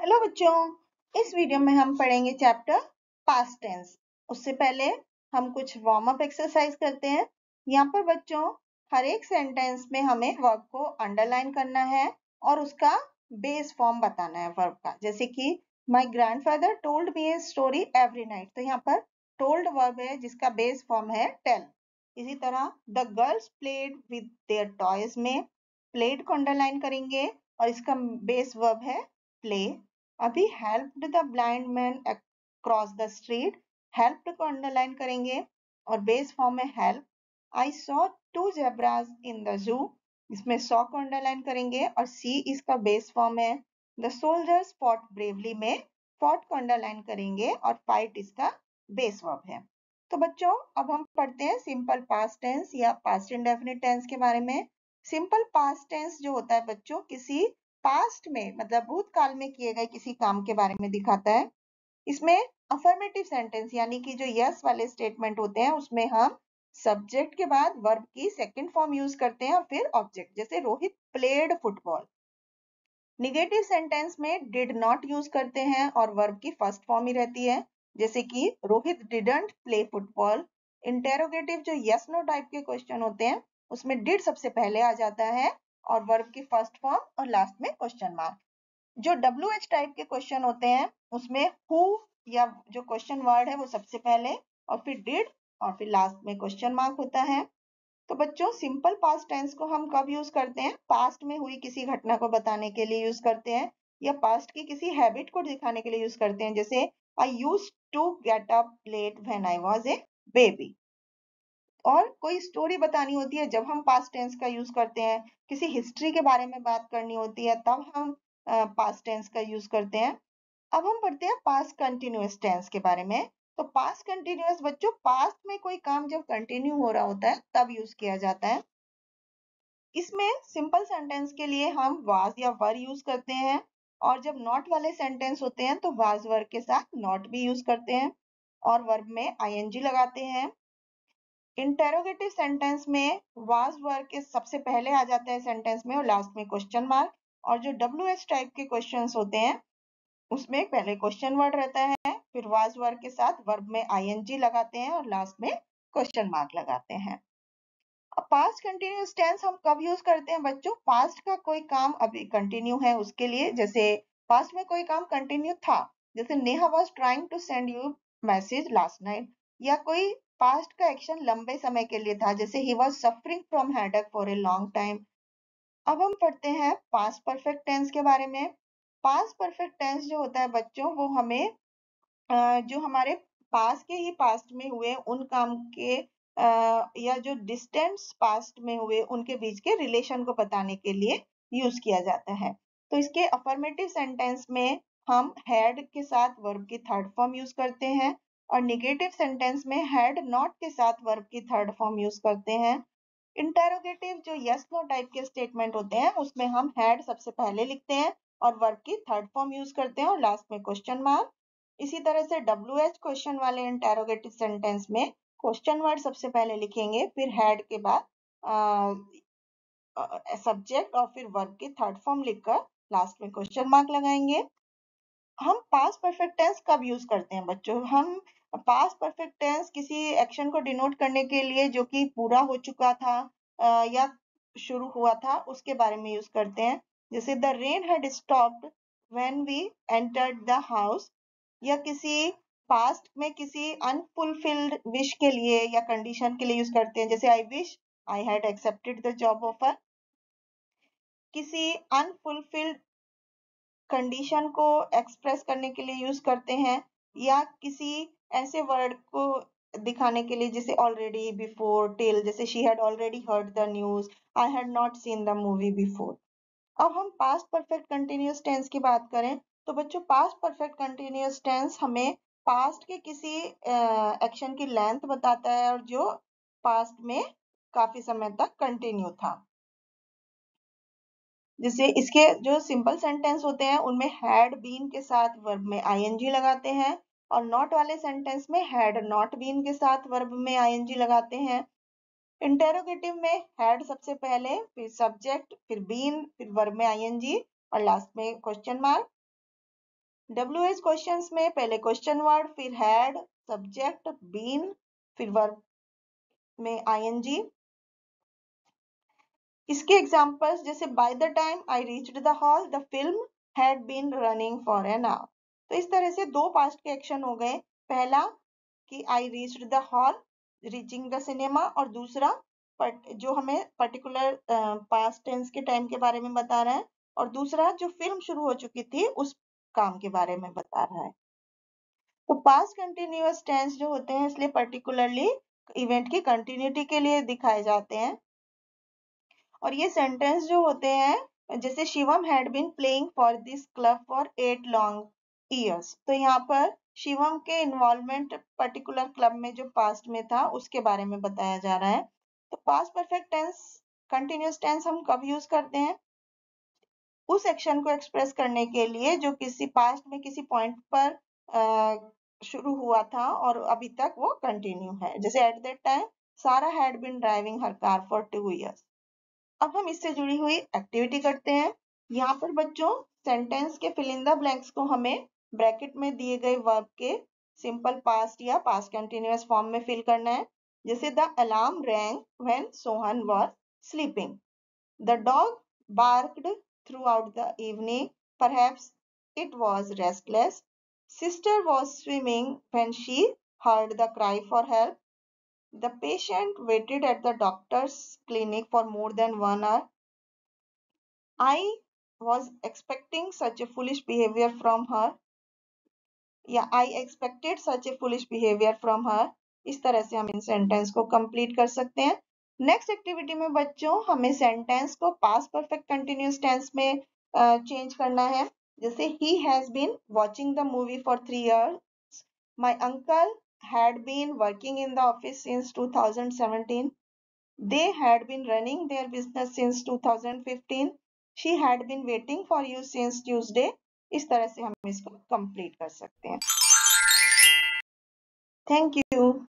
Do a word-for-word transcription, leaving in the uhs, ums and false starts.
Hello बच्चों, इस video में हम पढ़ेंगे चैप्टर पास्ट टेंस। उससे पहले हम कुछ वार्म अप एक्सरसाइज करते हैं। यहाँ पर बच्चों हर एक सेंटेंस में हमें वर्ब को अंडरलाइन करना है और उसका बेस फॉर्म बताना है वर्ब का। जैसे कि my grandfather told me a story every night, तो यहाँ पर टोल्ड वर्ब है जिसका बेस फॉर्म है टेल। इसी तरह the girls played with their toys में प्लेड को अंडरलाइन करेंगे और इसका बेस वर्ब है प्ले। अभी helped the blind man across the street, helped को अंडरलाइन करेंगे और बेस फॉर्म है help. I saw two zebras in the zoo, इसमें सॉ को अंडरलाइन करेंगे और सी इसका बेस फॉर्म है। द सोल्जर्स फॉट ब्रेवली में फॉट को अंडरलाइन करेंगे और फाइट इसका बेस वर्ब है। तो बच्चों अब हम पढ़ते हैं सिंपल पास्ट टेंस या पास्ट इंडेफिनिट टेंस के बारे में। सिंपल पास्ट टेंस जो होता है बच्चों किसी पास्ट में मतलब भूतकाल में किए गए किसी काम के बारे में दिखाता है। इसमें अफर्मेटिव सेंटेंस यानी कि जो यस वाले स्टेटमेंट होते हैं उसमें हम सब्जेक्ट के बाद वर्ब की सेकंड फॉर्म यूज करते हैं और फिर ऑब्जेक्ट, जैसे Rohit played football. Negative sentence में डिड नॉट यूज करते हैं और वर्ब की फर्स्ट फॉर्म ही रहती है, जैसे कि Rohit didn't play football. Interrogative जो यस नो टाइप के क्वेश्चन होते हैं उसमें डिड सबसे पहले आ जाता है और वर्ब की फर्स्ट फॉर्म और लास्ट में क्वेश्चन मार्क। जो डब्ल्यू एच टाइप के क्वेश्चन होते हैं उसमें हु या जो क्वेश्चन वर्ड है वो सबसे पहले और फिर डिड और फिर लास्ट में क्वेश्चन मार्क होता है। तो बच्चों सिंपल पास्ट टेंस को हम कब यूज करते हैं? पास्ट में हुई किसी घटना को बताने के लिए यूज करते हैं या पास्ट की किसी हैबिट को दिखाने के लिए यूज करते हैं, जैसे I used to get up late when I was a baby. और कोई स्टोरी बतानी होती है जब हम पास्ट टेंस का यूज करते हैं, किसी हिस्ट्री के बारे में बात करनी होती है तब हम पास्ट टेंस का यूज करते हैं। अब हम पढ़ते हैं पास्ट कंटिन्यूअस टेंस के बारे में। तो पास्ट कंटिन्यूअस बच्चों पास्ट में कोई काम जब कंटिन्यू हो रहा होता है तब यूज किया जाता है। इसमें सिंपल सेंटेंस के लिए हम वाज या वर यूज करते हैं और जब नॉट वाले सेंटेंस होते हैं तो वाज वर के साथ नॉट भी यूज करते हैं और वर्ब में आईएनजी लगाते हैं। इंटेरोगेटिव सेंटेंस में वाज वर्ब के सबसे पहले आ जाता है सेंटेंस में और लास्ट में क्वेश्चन मार्क। और जो डब्ल्यू एच टाइप के क्वेश्चंस होते हैं उसमें पहले क्वेश्चन वर्ड रहता है, फिर वाज वर्ब के साथ वर्ब में आईएनजी लगाते हैं और लास्ट में क्वेश्चन मार्क लगाते हैं। अब पास्ट कंटिन्यूअस टेंस हम कब यूज करते हैं बच्चों? पास्ट का कोई काम अभी कंटिन्यू है उसके लिए, जैसे पास्ट में कोई काम कंटिन्यू था, जैसे Neha was trying to send you message last night. या कोई पास्ट का एक्शन लंबे समय के लिए था, जैसे he was suffering from headache for a long time. अब हम पढ़ते हैं पास्ट परफेक्ट टेंस के बारे में। पास्ट परफेक्ट टेंस जो होता है बच्चों वो हमें अ, जो हमारे पास के ही पास्ट में हुए उन काम के अ, या जो डिस्टेंस पास्ट में हुए उनके बीच के रिलेशन को बताने के लिए यूज किया जाता है। तो इसके अफर्मेटिव सेंटेंस में हम हैड के साथ वर्ब की थर्ड फॉर्म यूज करते हैं और निगेटिव सेंटेंस में हैड नॉट के साथ वर्ब की थर्ड फॉर्म यूज करते हैं। इंटेरोगेटिव जो यस नो टाइप के स्टेटमेंट होते हैं उसमें हम हैड सबसे पहले लिखते हैं और वर्ब की थर्ड फॉर्म यूज करते हैं और लास्ट में क्वेश्चन मार्क। इसी तरह से डब्ल्यू एच क्वेश्चन वाले इंटेरोगेटिव सेंटेंस में क्वेश्चन वर्ड सबसे पहले लिखेंगे, फिर हैड के बाद सब्जेक्ट और फिर वर्ब की थर्ड फॉर्म लिखकर लास्ट में क्वेश्चन मार्क लगाएंगे। हम पास्ट परफेक्ट टेंस कब यूज करते हैं बच्चों? हम पास्ट परफेक्ट टेंस किसी एक्शन को डिनोट करने के लिए जो कि पूरा हो चुका था अ, या शुरू हुआ था उसके बारे में यूज करते हैं, जैसे the rain had stopped when we entered the house. या किसी पास्ट में किसी अनफुलफिल्ड विश के लिए या कंडीशन के लिए यूज करते हैं, जैसे I wish I had accepted the job offer. किसी अनफुलफिल्ड कंडीशन को एक्सप्रेस करने के लिए यूज करते हैं या किसी ऐसे वर्ड को दिखाने के लिए, जैसे ऑलरेडी, बिफोर, टिल, जैसे she had already heard the news, I had not seen the movie before. अब हम पास्ट परफेक्ट कंटिन्यूअस टेंस की बात करें तो बच्चों पास्ट परफेक्ट कंटिन्यूअस टेंस हमें पास्ट के किसी एक्शन की लेंथ बताता है और जो पास्ट में काफी समय तक कंटिन्यू था। जैसे इसके जो सिंपल सेंटेंस होते हैं उनमें हैड बीन के साथ वर्ब में आईएनजी लगाते हैं और नॉट वाले सेंटेंस में हैड नॉट बीन के साथ वर्ब में आईएनजी लगाते हैं। इंटेरोगेटिव में हैड सबसे पहले, फिर सब्जेक्ट, फिर बीन, फिर वर्ब में आईएनजी और लास्ट में question mark. W H questions में पहले क्वेश्चन वर्ड, फिर हैड, सब्जेक्ट, बीन, फिर वर्ब में आईएनजी। इसके एग्जांपल्स जैसे by the time I reached the hall the film had been running for an hour. तो इस तरह से दो पास्ट के एक्शन हो गए, पहला कि I reached the hall, reaching the cinema, और दूसरा पट, जो हमें पर्टिकुलर पास्ट टेंस के टाइम के बारे में बता रहा है, और दूसरा जो फिल्म शुरू हो चुकी थी उस काम के बारे में बता रहा है। तो पास्ट कंटिन्यूअस टेंस जो होते हैं इसलिए पर्टिकुलरली इवेंट की कंटिन्यूटी के लिए दिखाए जाते हैं। और ये सेंटेंस जो होते हैं जैसे Shivam had been playing for this club for eight long years, तो यहाँ पर शिवम के इन्वॉल्वमेंट पर्टिकुलर क्लब में जो पास्ट में था उसके बारे में बताया जा रहा है। तो past perfect tense continuous tense हम कब यूज करते हैं? उस एक्शन को एक्सप्रेस करने के लिए जो किसी पास्ट में किसी पॉइंट पर आ, शुरू हुआ था और अभी तक वो कंटिन्यू है। जैसे at that time Sara had been driving her car for two years. अब हम इससे जुड़ी हुई एक्टिविटी करते हैं। यहाँ पर बच्चों सेंटेंस के फिल इन द ब्लैंक्स को हमें ब्रैकेट में दिए गए वर्ब के सिंपल पास्ट या पास्ट कंटिन्यूअस फॉर्म में फिल करना है। जैसे the alarm rang when Sohan was sleeping, the dog barked throughout the evening, perhaps it was restless, sister was swimming when she heard the cry for help, the patient waited at the doctor's clinic for more than one hour, I was expecting such a foolish behavior from her, या I expected such a foolish behavior from her। इस तरह से हम इन sentence को complete कर सकते हैं। Next activity में बच्चों हमें सेंटेंस को पास्ट परफेक्ट कंटिन्यूअस टेंस में चेंज uh, करना है। जैसे he has been watching the movie for three years, my uncle had been working in the office since two thousand seventeen, they had been running their business since two thousand fifteen, she had been waiting for you since Tuesday। इस तरह से हम इसको complete कर सकते हैं। Thank you.